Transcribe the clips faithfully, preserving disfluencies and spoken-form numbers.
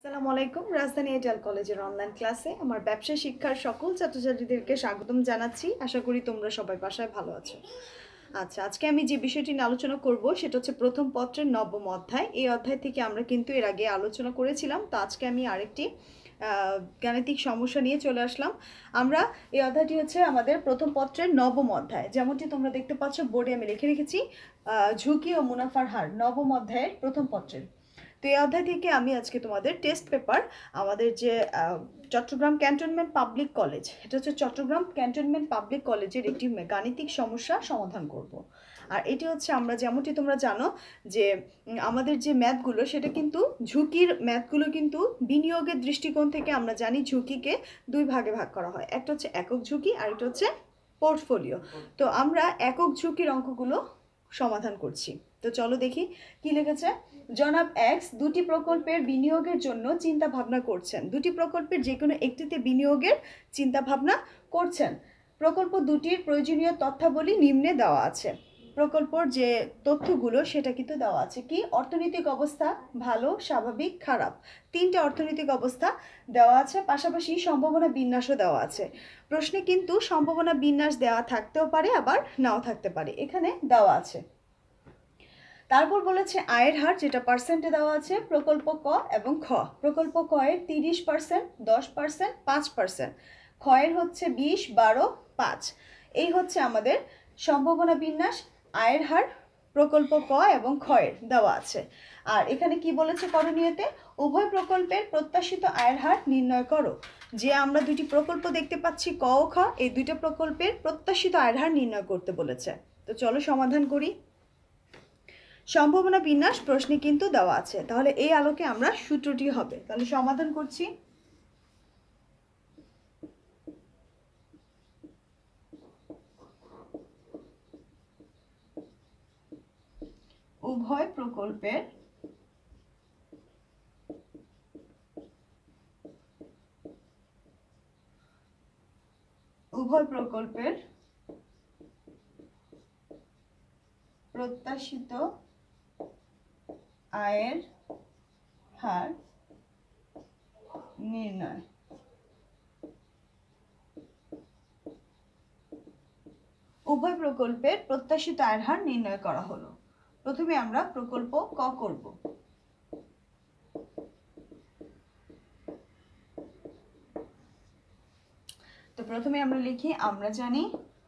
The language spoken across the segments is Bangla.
আসসালামু আলাইকুম। রাজধানী এডেল কলেজের অনলাইন ক্লাসে আমার ব্যবসা শিক্ষার সকল ছাত্রছাত্রীদেরকে স্বাগতম জানাচ্ছি। আশা করি তোমরা সবাই বাসায় ভালো আছো। আচ্ছা, আজকে আমি যে বিষয়টি নিয়ে আলোচনা করব সেটা হচ্ছে প্রথম পত্রের নবম অধ্যায়। এই অধ্যায় থেকে আমরা কিন্তু এর আগে আলোচনা করেছিলাম, তো আজকে আমি আরেকটি গাণিতিক সমস্যা নিয়ে চলে আসলাম। আমরা এই অধ্যায়টি হচ্ছে আমাদের প্রথম পত্রের নবম অধ্যায়, যেমনটি তোমরা দেখতে পাচ্ছ বোর্ডে আমি লিখে রেখেছি ঝুঁকি ও মুনাফার হার, নবম অধ্যায়ের প্রথম পত্রের। তো এই অধ্যায় থেকে আমি আজকে তোমাদের টেস্ট পেপার আমাদের যে চট্টগ্রাম ক্যান্টনমেন্ট পাবলিক কলেজ, এটা হচ্ছে চট্টগ্রাম ক্যান্টনমেন্ট পাবলিক কলেজের একটি গাণিতিক সমস্যা সমাধান করব। আর এটি হচ্ছে আমরা যেমনটি তোমরা জানো যে আমাদের যে ম্যাথগুলো সেটা কিন্তু ঝুঁকির ম্যাথগুলো কিন্তু বিনিয়োগের দৃষ্টিকোণ থেকে আমরা জানি ঝুঁকিকে দুই ভাগে ভাগ করা হয়, একটা হচ্ছে একক ঝুঁকি আর একটা হচ্ছে পোর্টফোলিও। তো আমরা একক ঝুঁকির অঙ্কগুলো সমাধান করছি। তো চলো দেখি কি লিখেছে। জনাব এক্স দুটি প্রকল্পের বিনিয়োগের জন্য চিন্তা ভাবনা করছেন। দুটি প্রকল্পের যে কোনো একটিতে বিনিয়োগের চিন্তা ভাবনা করছেন। প্রকল্প দুটির প্রয়োজনীয় তথ্যাবলী নিম্নে দেওয়া আছে। প্রকল্পর যে তথ্যগুলো সেটা কিন্তু দেওয়া আছে। কি? অর্থনৈতিক অবস্থা ভালো, স্বাভাবিক, খারাপ, তিনটে অর্থনৈতিক অবস্থা দেওয়া আছে, পাশাপাশি সম্ভাবনা বিন্যাসও দেওয়া আছে। প্রশ্নে কিন্তু সম্ভাবনা বিন্যাস দেওয়া থাকতেও পারে, আবার নাও থাকতে পারে, এখানে দেওয়া আছে। তারপর বলেছে আয়ের হার, যেটা পার্সেন্টে দেওয়া আছে প্রকল্প ক এবং খ। প্রকল্প ক এর তিরিশ পার্সেন্ট, দশ পার্সেন্ট, পাঁচ পার্সেন্ট, খ এর হচ্ছে বিশ, বারো, পাঁচ। এই হচ্ছে আমাদের সম্ভাবনা বিন্যাস, আয়ের হার প্রকল্প ক এবং খ এর দেওয়া আছে। আর এখানে কি বলেছে করণীয়তে? উভয় প্রকল্পের প্রত্যাশিত আয়ের হার নির্ণয় করো। যে আমরা দুটি প্রকল্প দেখতে পাচ্ছি ক ও খ, এই দুটো প্রকল্পের প্রত্যাশিত আয়ের হার নির্ণয় করতে বলেছে। তো চলো সমাধান করি। সম্ভাবনা বিন্যাস প্রশ্নে কিন্তু দেওয়া আছে, তাহলে এই আলোকে আমরা সূত্রটি হবে। তাহলে সমাধান করছি। উভয় প্রকল্পের উভয় প্রকল্পের প্রত্যাশিত আয়ের হার নির্ণয়। উভয় প্রকল্পের প্রত্যাশিত আয়ের হার নির্ণয় করা হলো। প্রথমে আমরা প্রকল্প ক করব। তো প্রথমে আমরা লিখি আমরা জানি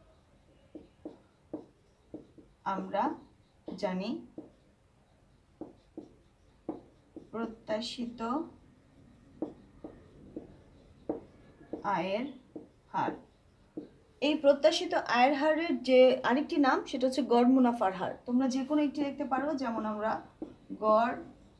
আমরা জানি প্রত্যাশিত আয়ের হার। এই প্রত্যাশিত আয়ের হারের যে আরেকটি নাম সেটা হচ্ছে গড় মুনাফার হার। তোমরা যে কোনো একটি লিখতে পারো, যেমন আমরা গড়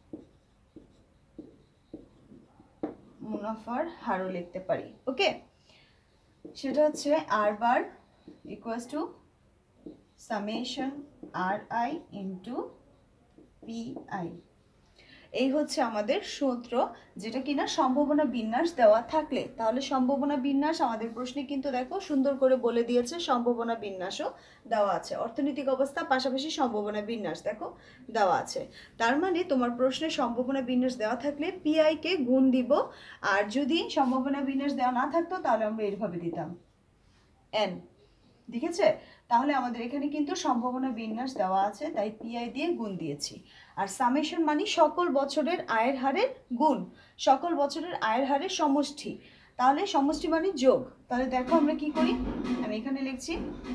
মুনাফার হারও লিখতে পারি। ওকে, সেটা হচ্ছে R bar equals to summation R I into P I. এই হচ্ছে আমাদের সূত্র, যেটা কিনা সম্ভাবনা বিন্যাস দেওয়া থাকলে, তাহলে সম্ভাবনা বিন্যাস আমাদের প্রশ্নে কিন্তু দেখো সুন্দর করে বলে দিয়েছে, সম্ভাবনা বিন্যাসও দেওয়া আছে। অর্থনৈতিক অবস্থা পাশাপাশি সম্ভাবনা বিন্যাস দেখো দেওয়া আছে। তার মানে তোমার প্রশ্নে সম্ভাবনা বিন্যাস দেওয়া থাকলে পিআই কে গুণ দিব, আর যদি সম্ভাবনা বিন্যাস দেওয়া না থাকতো তাহলে আমরা এইভাবে দিতাম এন। দেখেছে? তাহলে আমাদের এখানে কিন্তু সম্ভাবনা বিন্যাস দেওয়া আছে, তাই পিআই দিয়ে গুণ দিয়েছি। আর সামেশন মানে সকল বছরের আয়ের হারের গুণ, সকল বছরের আয়ের হারের সমষ্টি। তাহলে সমষ্টি মানে যোগ। তাহলে দেখো আমরা কি করি, আমি এখানে লিখছি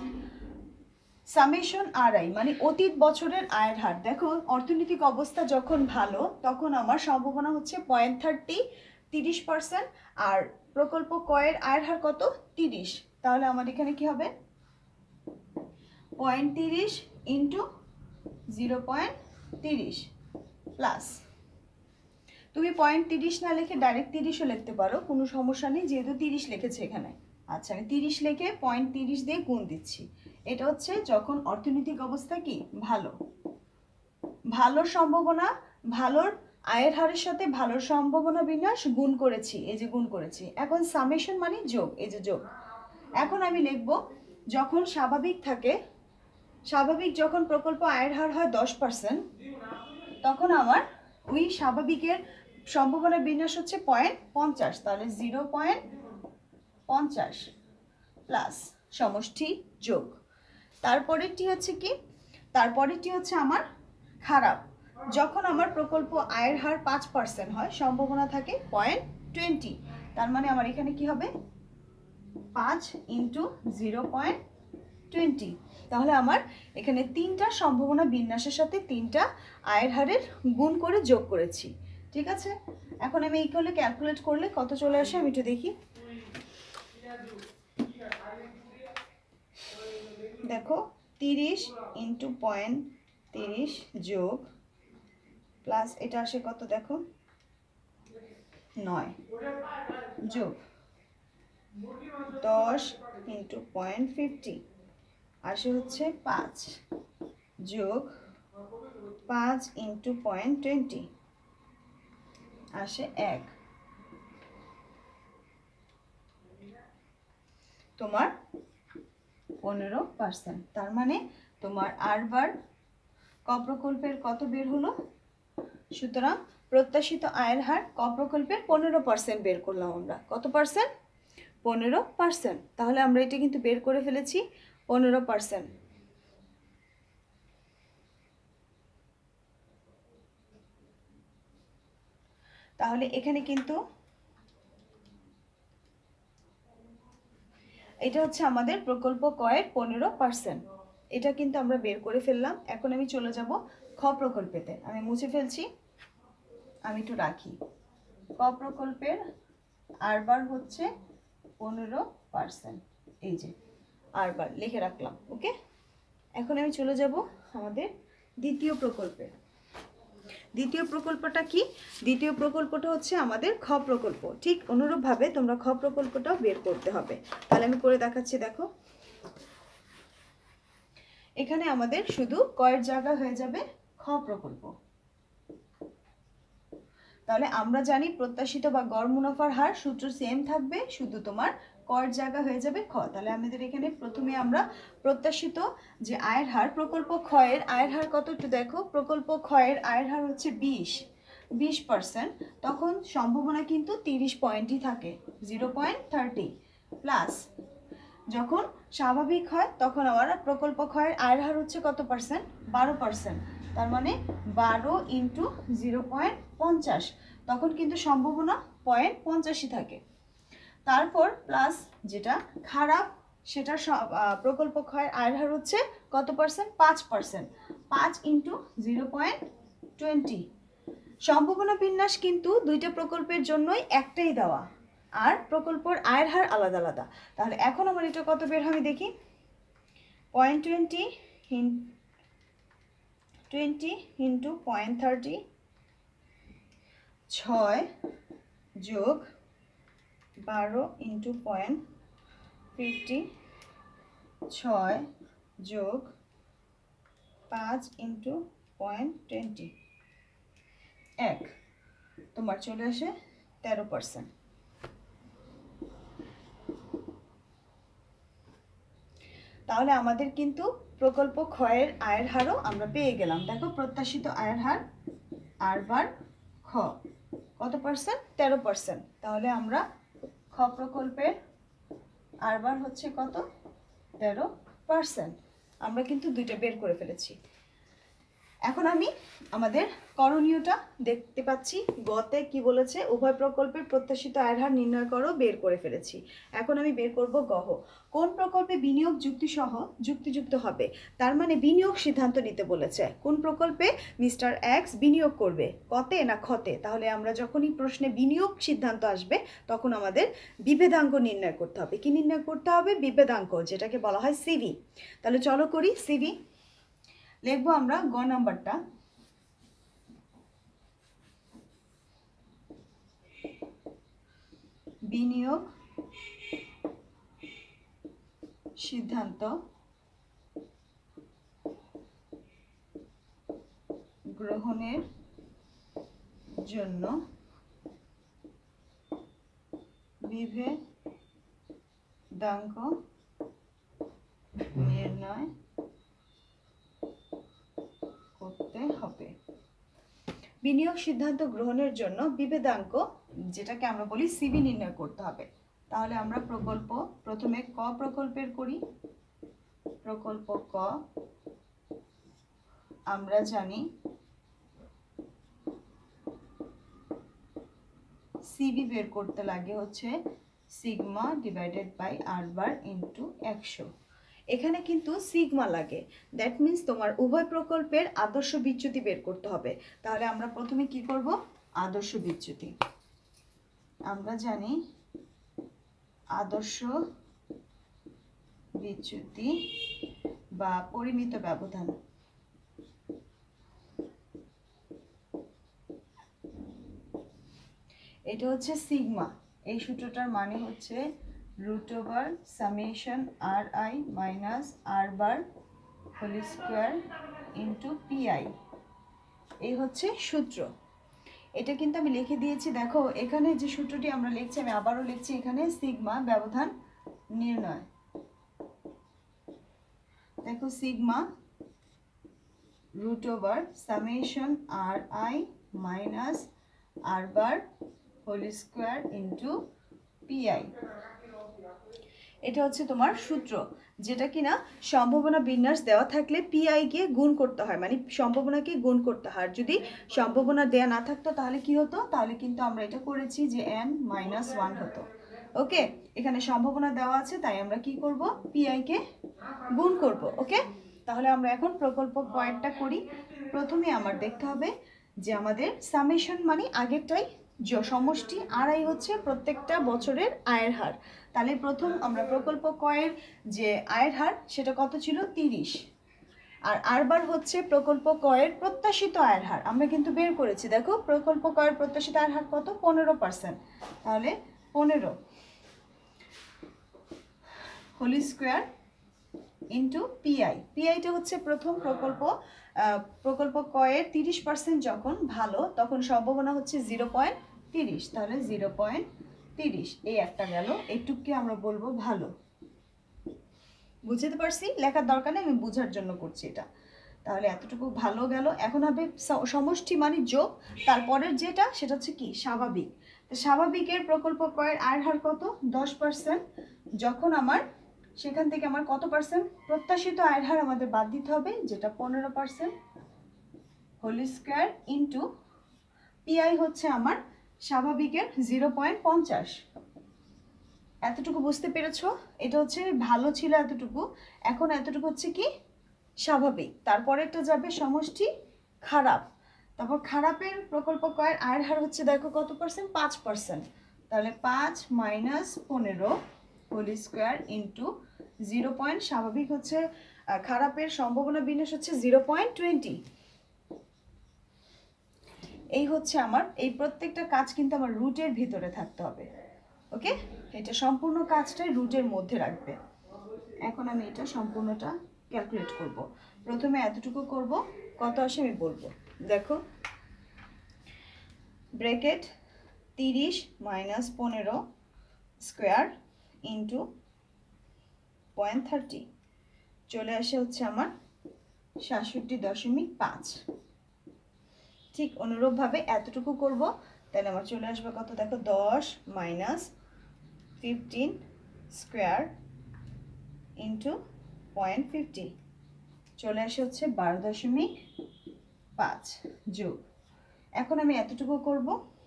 সামেশন আর আই মানে অতীত বছরের আয়ের হার। দেখো অর্থনৈতিক অবস্থা যখন ভালো তখন আমার সম্ভাবনা হচ্ছে পয়েন্ট থার্টি, তিরিশ পার্সেন্ট। আর প্রকল্প কয়ের আয়ের হার কত? তিরিশ। তাহলে আমার এখানে কি হবে? পয়েন্ট তিরিশ ইন্টু জিরো পয়েন্ট তিরিশ প্লাস, তুমি পয়েন্ট তিরিশ না লিখে ডাইরেক্ট তিরিশও লিখতে পারো, কোনো সমস্যা নেই, যেহেতু তিরিশ লিখেছে এখানে। আচ্ছা, আমি তিরিশ লিখে পয়েন্ট তিরিশ দিয়ে গুণ দিচ্ছি। এটা হচ্ছে যখন অর্থনৈতিক অবস্থা কি ভালো, ভালোর সম্ভাবনা, ভালোর আয়ের হারের সাথে ভালোর সম্ভাবনা বিন্যাস গুণ করেছি, এই যে গুণ করেছি। এখন সামেশন মানে যোগ, এই যে যোগ। এখন আমি লিখব যখন স্বাভাবিক থাকে, স্বাভাবিক যখন প্রকল্প আয়ের হার হয় দশ পার্সেন্ট, তখন আমার ওই স্বাভাবিকের সম্ভাবনা বিন্যাস হচ্ছে পয়েন্ট পঞ্চাশ, তাহলে জিরো পয়েন্ট পঞ্চাশ প্লাস সমষ্টি যোগ। তারপরেরটি হচ্ছে কি, তারপরেরটি হচ্ছে আমার খারাপ। যখন আমার প্রকল্প আয়ের হার পাঁচ পার্সেন্ট হয়, সম্ভাবনা থাকে পয়েন্ট টোয়েন্টি, তার মানে আমার এখানে কি হবে পাঁচ ইন্টু জিরো পয়েন্ট টোয়েন্টি। তাহলে আমার এখানে তিনটা সম্ভাবনা বিন্যাসের সাথে তিনটা আয়ের হারের গুণ করে যোগ করেছি। ঠিক আছে, এখন আমি এইগুলো ক্যালকুলেট করলে কত চলে আসে আমি একটু দেখি। দেখো তিরিশ ইন্টু পয়েন্ট তিরিশ যোগ প্লাস এটা আসে কত দেখো নয় যোগ দশ ইন্টু পয়েন্ট ফিফটি আসে হচ্ছে পাঁচ যোগ পাঁচ ইন্টু পয়েন্ট টোয়েন্টি আসে এক। তোমার পনেরো পার্সেন্ট। তার মানে তোমার আর বার ক প্রকল্পের কত বের হলো? সুতরাং প্রত্যাশিত আয়ের হার ক প্রকল্পের পনেরো পার্সেন্ট বের করলাম আমরা। কত পার্সেন্ট? পনেরো পার্সেন্ট। তাহলে আমরা এটা কিন্তু বের করে ফেলেছি পনেরো পার্সেন্ট। তাহলে এখানে কিন্তু এটা হচ্ছে আমাদের প্রকল্প কয়ের পনেরো পার্সেন্ট, এটা কিন্তু আমরা বের করে ফেললাম। এখন আমি চলে যাব খ প্রকল্পেতে। আমি মুছে ফেলছি, আমি একটু রাখি। ক প্রকল্পের আর বার হচ্ছে পনেরো পার্সেন্ট, এই যে আর বার লিখে রাখলাম। ওকে, এখন আমি চলে যাব আমাদের দ্বিতীয় প্রকল্পে। দ্বিতীয় প্রকল্পটা কি? দ্বিতীয় প্রকল্পটা হচ্ছে আমাদের খ প্রকল্প। ঠিক অনুরূপভাবে তোমরা খ প্রকল্পটাও বের করতে হবে। তাহলে আমি করে দেখাচ্ছি। দেখো এখানে আমাদের শুধু কয়ের জায়গা হয়ে যাবে খ প্রকল্প। তাহলে আমরা জানি প্রত্যাশিত বা গড় মুনাফার হার সূত্র সেম থাকবে, শুধু তোমার কয়ের জায়গা হয়ে যাবে খ। তাহলে আমাদের এখানে প্রথমে আমরা প্রত্যাশিত যে আয়ের হার, প্রকল্প ক্ষয়ের আয়ের হার কত একটু দেখো। প্রকল্প ক্ষয়ের আয়ের হার হচ্ছে বিশ বিশ পার্সেন্ট। তখন সম্ভাবনা কিন্তু তিরিশ পয়েন্টই থাকে, জিরো পয়েন্ট থার্টি প্লাস যখন স্বাভাবিক হয় তখন আবার প্রকল্প ক্ষয়ের আয়ের হার হচ্ছে কত পার্সেন্ট? বারো পার্সেন্ট। তার মানে বারো ইন্টু জিরো পয়েন্ট পঞ্চাশ, তখন কিন্তু সম্ভাবনা পয়েন্ট পঞ্চাশই থাকে। তারপর প্লাস যেটা খারাপ, সেটা প্রকল্প ক্ষয়ের আয়ের হার হচ্ছে কত পার্সেন্ট? পাঁচ পার্সেন্ট। পাঁচ ইন্টু জিরো পয়েন্ট টোয়েন্টি। সম্ভাবনা বিন্যাস কিন্তু দুইটা প্রকল্পের জন্যই একটাই দেওয়া, আর প্রকল্পের আয়ের হার আলাদা আলাদা। তাহলে এখন আমার এটা কত বের হবে দেখি। Point twenty in twenty into point thirty, ছয় যোগ বারো ইন্টু পয়েন্ট ফিফটি, ছয় যোগ পাঁচ ইন্টু পয়েন্ট টোয়েন্টি, এক। তোমার চলে আসে তেরো পার্সেন্ট। তাহলে আমাদের কিন্তু প্রকল্প ক্ষয়ের আয়ের হারও আমরা পেয়ে গেলাম। দেখো প্রত্যাশিত আয়ের হার আর বার খ কত পার্সেন্ট? তেরো পার্সেন্ট। তাহলে আমরা খ প্রকল্পের আর বার হচ্ছে কত? তেরো পার্সেন্ট। আমরা কিন্তু দুইটা বের করে ফেলেছি। এখন আমি আমাদের করণীয়টা দেখতে পাচ্ছি। গতে কি বলেছে? উভয় প্রকল্পের প্রত্যাশিত আয়ের হার নির্ণয় করো, বের করে ফেলেছি। এখন আমি বের করব গহ। কোন প্রকল্পে বিনিয়োগ যুক্তিসহ যুক্তিযুক্ত হবে? তার মানে বিনিয়োগ সিদ্ধান্ত নিতে বলেছে। কোন প্রকল্পে মিস্টার এক্স বিনিয়োগ করবে, কতে না খতে? তাহলে আমরা যখনই প্রশ্নে বিনিয়োগ সিদ্ধান্ত আসবে তখন আমাদের বিভেদাঙ্ক নির্ণয় করতে হবে। কি নির্ণয় করতে হবে? বিভেদাঙ্ক, যেটাকে বলা হয় সিভি। তাহলে চলো করি সিভি। লিখবো আমরা গ নাম্বারটা। বিনিয়োগ সিদ্ধান্ত গ্রহণের জন্য বিভেদাঙ্ক নির্ণয় করতে হবে। বিনিয়োগ সিদ্ধান্ত গ্রহণের জন্য বিভেদাঙ্ক যেটাকে আমরা বলি সিবি নির্ণয় করতে হবে। তাহলে আমরা প্রকল্প প্রথমে ক প্রকল্পের করি। প্রকল্প ক আমরা জানি সিবি বের করতে লাগে হচ্ছে sigma divided by R bar into একশো। এখানে কিন্তু সিগমা লাগে, দ্যাট মিন্স তোমার উভয় প্রকল্পের আদর্শ বিচ্যুতি বের করতে হবে। তাহলে আমরা প্রথমে কি করব, আদর্শ বিচ্যুতি। আমরা জানি আদর্শ বিচ্যুতি বা পরিমিত ব্যবধান, এটা হচ্ছে সিগমা। এই সূত্রটার মানে হচ্ছে root over summation R I minus R bar whole square into PI, এই হচ্ছে সূত্র। এটা কিন্তু আমি লিখে দিয়েছি, দেখো এখানে যে সূত্রটি আমরা লিখছি আমি আবারও লিখছি, এখানে সিগমা ব্যবধান নির্ণয়। দেখো sigma root over summation R I minus R bar whole square into PI, এটা হচ্ছে তোমার সূত্র, যেটা কিনা সম্ভাবনা বিন্যাস দেওয়া থাকলে পিআই কে গুণ করতে হয়, মানে সম্ভাবনাকে গুণ করতে হয়। যদি সম্ভাবনা দেয়া না থাকতো তাহলে কি হতো, তাহলে কিন্তু আমরা এটা করেছি যে এন মাইনাস ওয়ান হতো। ওকে, এখানে সম্ভাবনা দেওয়া আছে তাই আমরা কি করব, পিআই কে গুণ করব। ওকে, তাহলে আমরা এখন প্রকল্প কয়েকটা করি। প্রথমে আমার দেখতে হবে যে আমাদের সামেশন মানে আগেরটাই সমষ্টি, আর আই হচ্ছে প্রত্যেকটা বছরের আয়ের হার। তাহলে প্রথম আমরা প্রকল্প কয়ের যে আয়ের হার সেটা কত ছিল, তিরিশ। আর আর বার হচ্ছে প্রকল্প কয়ের প্রত্যাশিত আয়ের হার, আমরা কিন্তু বের করেছি। দেখো প্রকল্প কয়ের প্রত্যাশিত আয়ের হার কত, পনেরো পার্সেন্ট। তাহলে পনেরো হোল স্কোয়ার ইন্টু পিআই। পিআইটা হচ্ছে প্রথম প্রকল্প প্রকল্প কয়ের তিরিশ পার্সেন্ট যখন ভালো তখন সম্ভাবনা হচ্ছে জিরো পয়েন্ট তিরিশ। তাহলে জিরো পয়েন্ট তিরিশ এই একটা গেল, এইটুককে আমরা বলবো ভালো। বুঝতে পারছি, লেখার দরকার নেই, আমি বোঝার জন্য করছি এটা। তাহলে এতটুকু ভালো গেল। এখন হবে সমষ্টি মানে যোগ, তারপরের যেটা সেটা হচ্ছে কি স্বাভাবিক। স্বাভাবিকের প্রকল্প কয়ের আয়ের হার কত, দশ পার্সেন্ট। যখন আমার সেখান থেকে আমার কত পার্সেন্ট প্রত্যাশিত আয়ের হার আমাদের বাদ দিতে হবে, যেটা পনেরো percent whole square into PI হচ্ছে আমার স্বাভাবিকের জিরো পয়েন্ট পঞ্চাশ। এতটুকু বুঝতে পেরেছ? এটা হচ্ছে ভালো ছিল এতটুকু, এখন এতটুকু হচ্ছে কি স্বাভাবিক। তারপরেরটা যাবে সমষ্টি খারাপ। তারপর খারাপের প্রকল্প কয়ের আয়ের হার হচ্ছে দেখো কত পার্সেন্ট, পাঁচ পার্সেন্ট। তাহলে পাঁচ মাইনাস পনেরো whole square into zero point, স্বাভাবিক হচ্ছে খারাপের সম্ভাবনা বিন্যাস হচ্ছে জিরো পয়েন্ট টোয়েন্টি। এই হচ্ছে আমার এই প্রত্যেকটা কাজ কিন্তু আমার রুটের ভিতরে থাকতে হবে। ওকে, এটা সম্পূর্ণ কাজটাই রুটের মধ্যে রাখবে। এখন আমি এটা সম্পূর্ণটা ক্যালকুলেট করব। প্রথমে এতটুকু করব, কত আসে আমি বলবো। দেখো ব্র্যাকেট তিরিশ মাইনাস পনেরো স্কোয়ার ইন্টু পয়েন্ট থার্টি চলে আসে হচ্ছে আমার সাতষট্টি দশমিক পাঁচ। ঠিক অনুরূপভাবে এতটুকু করব, তাহলে আমার চলে আসবে কত, দেখো দশ minus fifteen square into point fifty চলে আসে হচ্ছে বারো দশমিক পাঁচ যোগ। এখন আমি এতটুকু করব,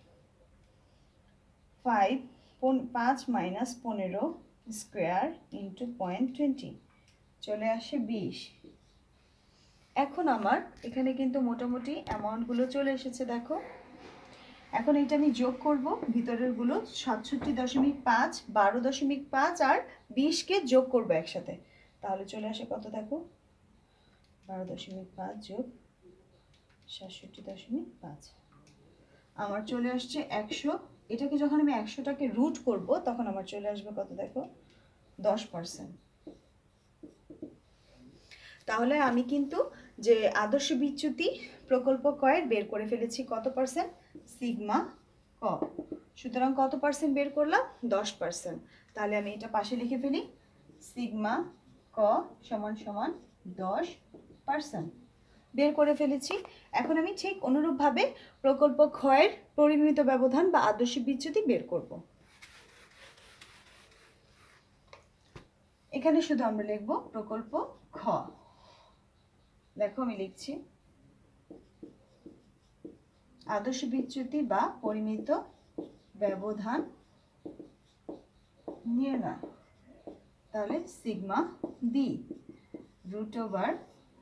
ফাইভ পাঁচ মাইনাস পনেরো স্কোয়ার ইন্টু পয়েন্ট টোয়েন্টি চলে আসে বিশ। এখন আমার এখানে কিন্তু মোটামুটি অ্যামাউন্টগুলো চলে এসেছে দেখো। এখন এটা আমি যোগ করব, ভিতরের গুলো সাতষট্টি দশমিক পাঁচ, বারো দশমিক পাঁচ আর বিশকে যোগ করব একসাথে, তাহলে চলে আসে কত দেখো, বারো দশমিক পাঁচ যোগ সাতষট্টি দশমিক পাঁচ আমার চলে আসছে একশো। এটাকে যখন আমি একশোটাকে রুট করব তখন আমার চলে আসবে কত দেখো, দশ পার্সেন্ট। তাহলে আমি কিন্তু যে আদর্শ বিচ্যুতি প্রকল্প কয়ের বের করে ফেলেছি কত পার্সেন্ট, সিগমা ক। সুতরাং কত পার্সেন্ট বের করলাম, দশ পার্সেন্ট। তাহলে আমি এটা পাশে লিখে ফেলি, সিগমা ক সমান সমান দশ পার্সেন্ট। বের করে ফেলেছি। এখন আমি ঠিক অনুরূপভাবে প্রকল্প ক্ষয়ের পরিমিত ব্যবধান বা আদর্শ বিচ্যুতি বের করব। এখানে শুধু আমরা লিখব প্রকল্প খ। দেখো আমি লিখছি আদর্শ বিচ্যুতি বা পরিমিত ব্যবধান নির্ণয়। তাহলে sigma B root over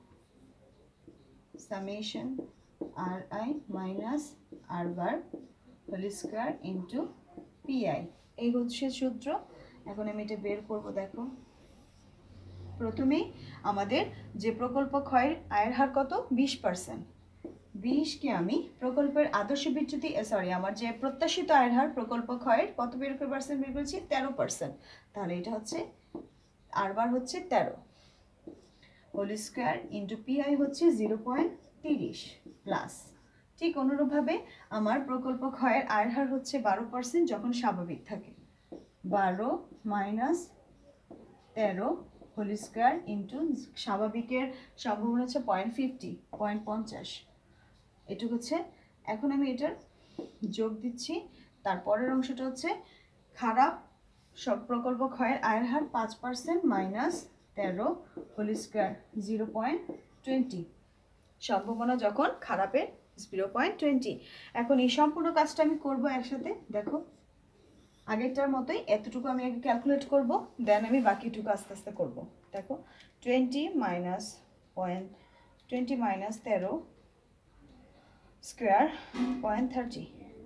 summation R I minus R bar whole square into PI, এই হচ্ছে সূত্র। এখন আমি এটা বের করব। দেখো প্রথমেই আমাদের যে প্রকল্প ক্ষয়ের আয়ের হার কত, বিশ পার্সেন্ট। বিশকে আমি প্রকল্পের আদর্শ বিচ্যুতি সরি আমার যে প্রত্যাশিত আয়ের হার প্রকল্প ক্ষয়ের কত বের করে পার্সেন্ট বের করেছি, তেরো পার্সেন্ট। তাহলে এটা হচ্ছে আর বার হচ্ছে তেরো হোল স্কোয়ার ইন্টু পিআই হচ্ছে জিরো পয়েন্ট তিরিশ প্লাস। ঠিক অনুরূপভাবে আমার প্রকল্প ক্ষয়ের আয়ের হার হচ্ছে বারো পার্সেন্ট যখন স্বাভাবিক থাকে। বারো মাইনাস তেরো হোল স্কোয়ার ইন্টু স্বাভাবিকের সম্ভাবনা হচ্ছে পয়েন্ট ফিফটি পয়েন্ট পঞ্চাশ এটুকু হচ্ছে। এখন আমি এটার যোগ দিচ্ছি। তারপরের অংশটা হচ্ছে খারাপ সব প্রকল্প ক্ষয়ের আয়ের হার পাঁচ পার্সেন্ট মাইনাস তেরো whole square zero point twenty, সম্ভাবনা যখন খারাপের জিরো পয়েন্ট টোয়েন্টি। এখন এই সম্পূর্ণ কাজটা আমি করব একসাথে। দেখো আগেরটার মতোই এতটুকু আমি আগে ক্যালকুলেট করব, দেন আমি বাকিটুকু আস্তে আস্তে করব। দেখো twenty minus point twenty minus তেরো square point thirty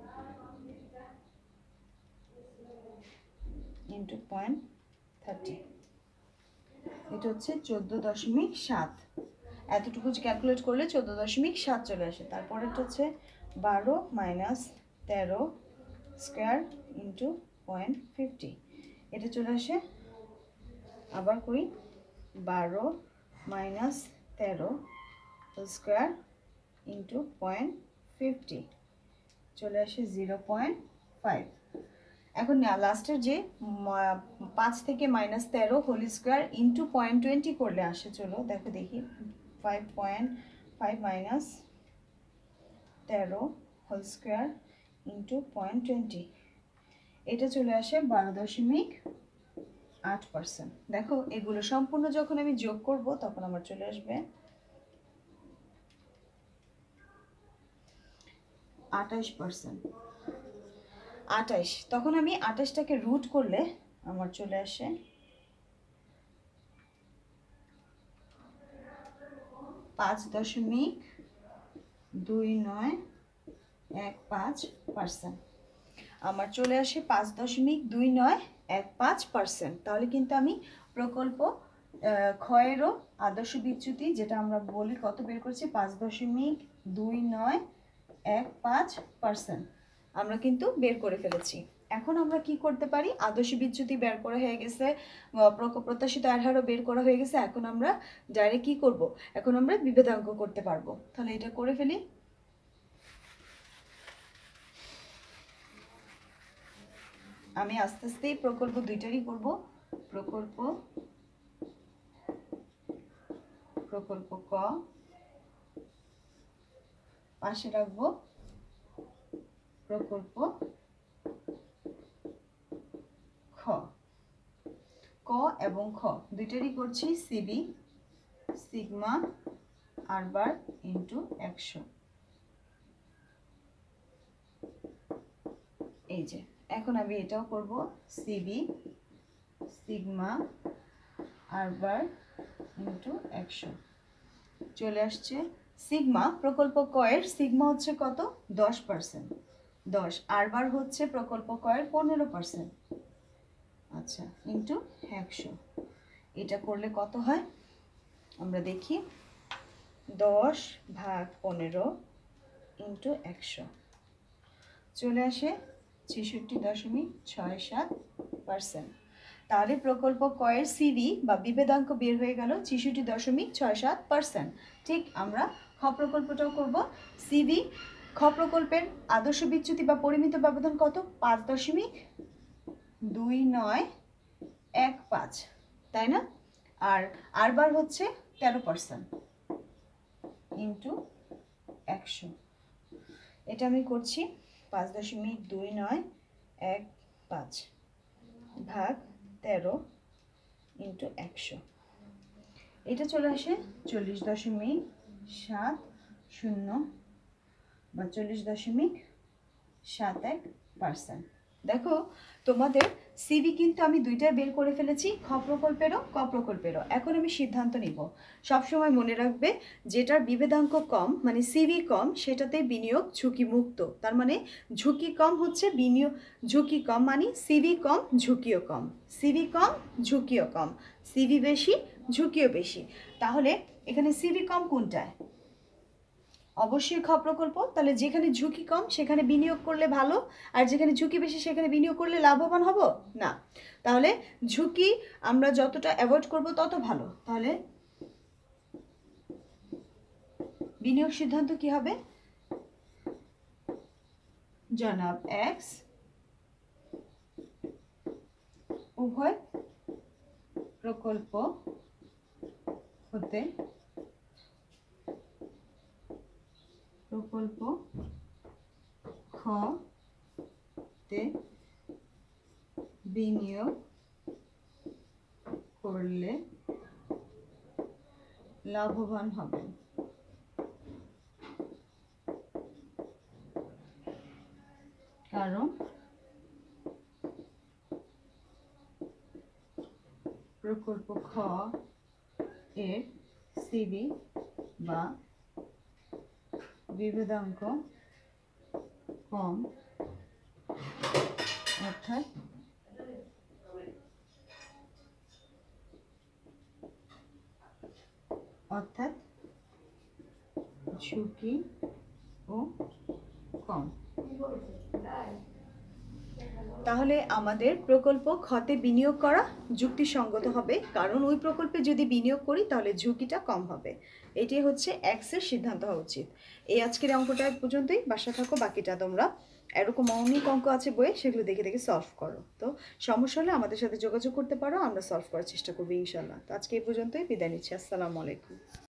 into point thirty, এটা হচ্ছে চোদ্দো দশমিক সাত। এতটুকু ক্যালকুলেট করলে চোদ্দো দশমিক সাত চলে আসে। তারপরেটা হচ্ছে বারো মাইনাস তেরো স্কোয়ার ইন্টু পয়েন্ট ফিফটি, এটা চলে আসে। আবার করি বারো মাইনাস তেরো স্কোয়ার ইন্টু পয়েন্ট ফিফটি, চলে আসে জিরো পয়েন্ট ফাইভ। এখন লাস্টের যে পাঁচ থেকে মাইনাস তেরো whole square into point twenty করলে আসে, চলো দেখো দেখি, ফাইভ পয়েন্ট ফাইভ মাইনাস তেরো whole square into point twenty, এটা চলে আসে বারো দশমিক আট পার্সেন্ট। দেখো এগুলো সম্পূর্ণ যখন আমি যোগ করব তখন আমার চলে আসবে আঠাশ পার্সেন্ট। আঠাশ, তখন আমি আঠাশটাকে রুট করলে আমার চলে আসে পাঁচ দশমিক দুই নয় এক পাঁচ পার্সেন্ট। আমার চলে আসে পাঁচ দশমিক দুই নয় এক পাঁচ পার্সেন্ট। তাহলে কিন্তু আমি প্রকল্প ক্ষয়েরও আদর্শ বিচ্যুতি যেটা আমরা বলি কত বের করছি, পাঁচ দশমিক দুই নয় এক পাঁচ পার্সেন্ট আমরা কিন্তু বের করে ফেলেছি। এখন আমরা কি করতে পারি, আদর্শ বিচ্যুতি বের করা হয়ে গেছে, প্রত্যাশিত আয়ের হারও বের করা হয়ে গেছে। এখন আমরা ডাইরেক্ট কি করব, এখন আমরা বিভেদাঙ্ক করতে পারবো। তাহলে এটা করে ফেলি। আমি আস্তে আস্তে প্রকল্প দুইটারই করব। প্রকল্প প্রকল্প ক, পাশে রাখবো প্রকল্প খ। ক এবং খ দুইটারই করছি CB sigma R bar into একশো। এই যে এখন আমি এটাও করব CB sigma R bar into একশো, চলে আসছে সিগমা প্রকল্প কয়ের সিগমা হচ্ছে কত, দশ পার্সেন্ট। দশ আর বার হচ্ছে প্রকল্প কয়ের পনেরো পার্সেন্ট। আচ্ছা ইন্টু একশো, এটা করলে কত হয় আমরা দেখি, দশ ভাগ পনেরো ইন্টু একশো, চলে আসে ছেষট্টি দশমিক ছয় সাত পার্সেন্ট। তাহলে প্রকল্প কয়ের সিবি বা বিভেদাঙ্ক বের হয়ে গেল ছেষট্টি দশমিক ছয় সাত পার্সেন্ট। ঠিক আমরা খ প্রকল্পটাও করব। সিবি খ প্রকল্পের আদর্শ বিচ্যুতি বা পরিমিত ব্যবধান কত, পাঁচ দশমিক দুই নয় এক পাঁচ, তাই না? আর আর বার হচ্ছে তেরো পার্সেন্ট। ইন্টু একশো। এটা আমি করছি পাঁচ দশমিক দুই নয় এক পাঁচ ভাগ তেরো ইন্টু একশো। এটা চলে আসে চল্লিশ দশমিক সাত শূন্য বা চল্লিশ দশমিক সাত এক পার্সেন্ট। দেখো তোমাদের সিভি কিন্তু আমি দুইটাই বের করে ফেলেছি, খ প্রকল্পেরও ক প্রকল্পেরও। এখন আমি সিদ্ধান্ত নিব, সবসময় মনে রাখবে যেটার বিভেদাঙ্ক কম মানে সিভি কম সেটাতে বিনিয়োগ ঝুঁকি মুক্ত। তার মানে ঝুঁকি কম হচ্ছে বিনিয়োগ, ঝুঁকি কম মানে সিভি কম ঝুঁকিও কম, সিভি কম ঝুঁকিও কম, সিভি বেশি ঝুঁকিও বেশি। তাহলে এখানে সিভি কম কোনটায়? অবশ্যই খ প্রকল্প। তাহলে যেখানে ঝুঁকি কম সেখানে বিনিয়োগ করলে ভালো, আর যেখানে ঝুঁকি বেশি সেখানে বিনিয়োগ করলে লাভবান হব না। তাহলে ঝুঁকি আমরা যতটা অ্যাভয়েড করব তত ভালো। তাহলে বিনিয়োগ সিদ্ধান্ত কি হবে? জনাব এক্স উভয় প্রকল্প হতে প্রকল্প খ তে বিনিয়োগ করলে লাভবান হবেন। কারণ প্রকল্প খ এর সিভি বা বিভেদাঙ্ক কম, অর্থাৎ অর্থাৎ ঝুঁকি ও কম। তাহলে আমাদের প্রকল্প খতে বিনিয়োগ করা যুক্তিসঙ্গত হবে, কারণ ওই প্রকল্পে যদি বিনিয়োগ করি তাহলে ঝুঁকিটা কম হবে। এটি হচ্ছে এক্সের সিদ্ধান্ত হওয়া উচিত। এই আজকের অঙ্কটা পর্যন্তই, বাসা থাকো, বাকিটা তোমরা এরকম অনেক অঙ্ক আছে বইয়ে, সেগুলো দেখে দেখে সলভ করো। তো সমস্যা হলে আমাদের সাথে যোগাযোগ করতে পারো, আমরা সলভ করার চেষ্টা করবো ইনশাল্লাহ। তো আজকে এই পর্যন্তই, বিদায় নিচ্ছি। আসসালামু আলাইকুম।